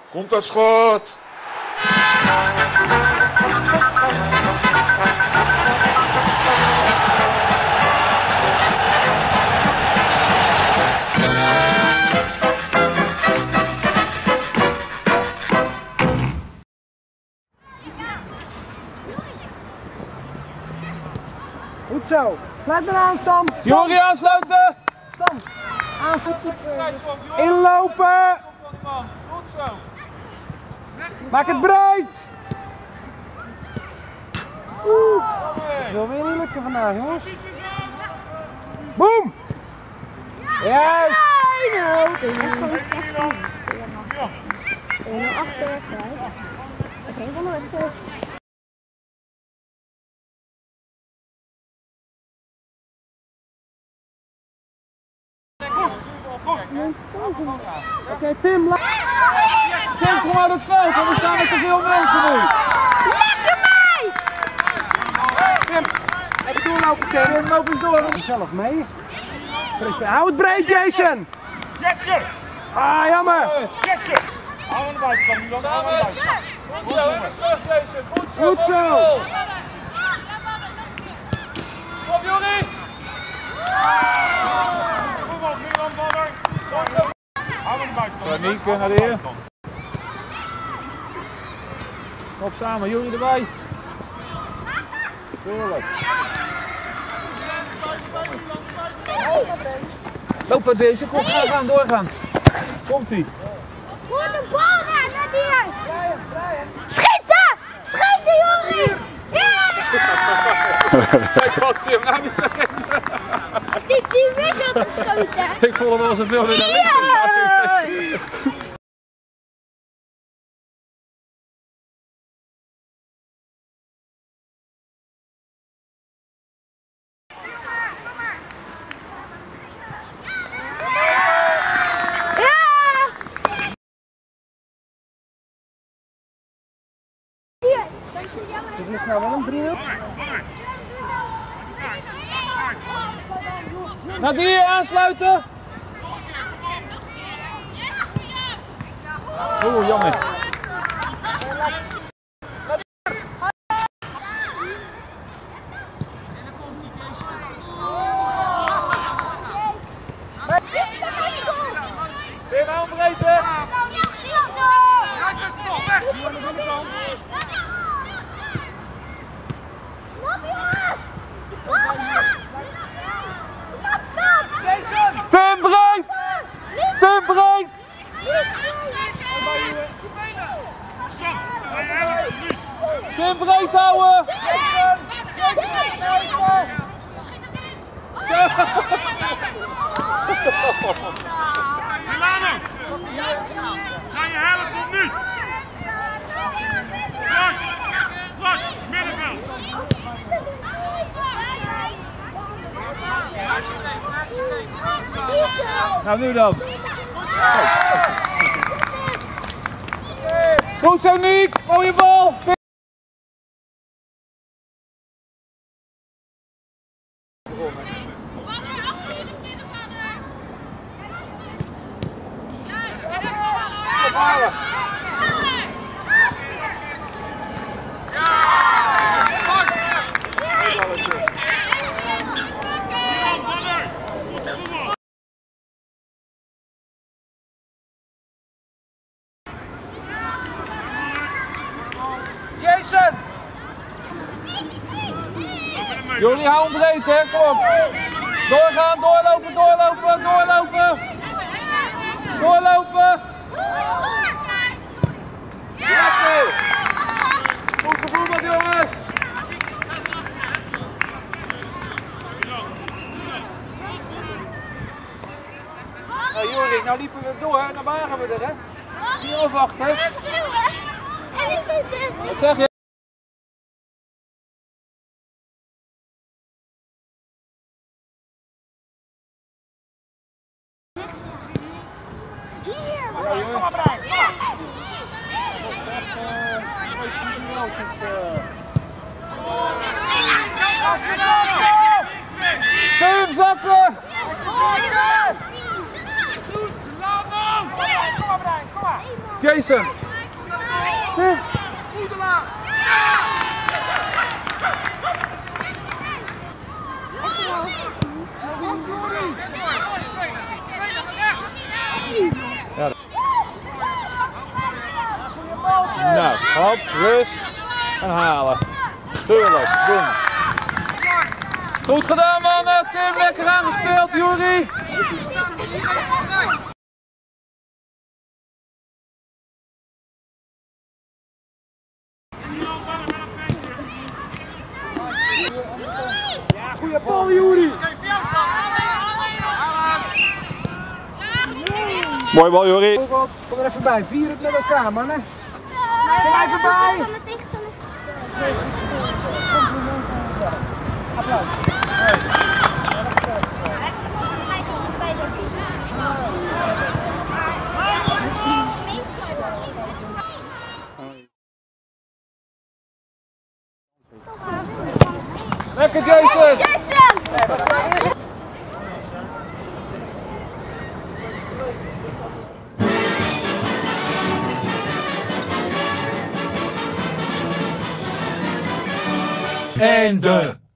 Komt dat schot! Goed zo. Sluit eraan, Stam. Jori, aansluiten. Stam. Aansluiten. Inlopen. Goed zo. Maak het breed. Het wil weer niet lukken vandaag, jongens. Boom. Juist. Geen van de wedstrijd. Oké, Tim. Tim, kom uit het veld, want er staan er te veel mensen nu. Lekker mij! Tim. Even doorlopen, Tim. Tim, loop eens door. Zelf mee. Hou het breed, Jason. Yes, sir! Ah, jammer. Yes, sir! Hou aan de buitenkant, Milan. Hou aan de buitenkant. Goed zo, terug Jason. Goed zo! Kom Jori. Kom op, Milan, vader. Hou aan de buitenkant. Niek naar de heer. Op samen, Jori erbij. Tuurlijk. Loop uit deze, kom, gaan, doorgaan. Komt-ie. Goed de bal gaan, naar die. Schieten! Schieten, Jori! Kijk wat Tim, nou niet Die wisselt geschoten. Ik voel hem wel zoveel weer naar links. Dit is nou wel een 3-0. Naar die aansluiten. Oeh, jammer. Weer aanbreken. Tim breed! Tim breed! Tim breed houden! Milano! Ga je helpen of niet? Los! Middenveld! Nou, nu dan. Goed zo, Niek. Mooie bal. Jason! Jullie hou hem breed, hè? Kom op. Doorgaan, doorlopen, doorlopen, doorlopen. Doorlopen. Lekker. Goed gevoetbald, jongens. Nou, Jori, nou liepen we door, nou waren we er, hè? Niet afwachten. Wat zeg je? Kom maar, Brian! Tim zakken! Kom maar, Brian, kom maar! Jason. Ja. Nou, hop, rust en halen. Tuurlijk, doen. Goed gedaan mannen, Tim, lekker aangespeeld, Juri. Ja, goeie bal, Juri. Mooi bal, Juri. Kom er even bij, vier het met elkaar, mannen. Kom er even bij. Applaus. Lekker Jason! Einde.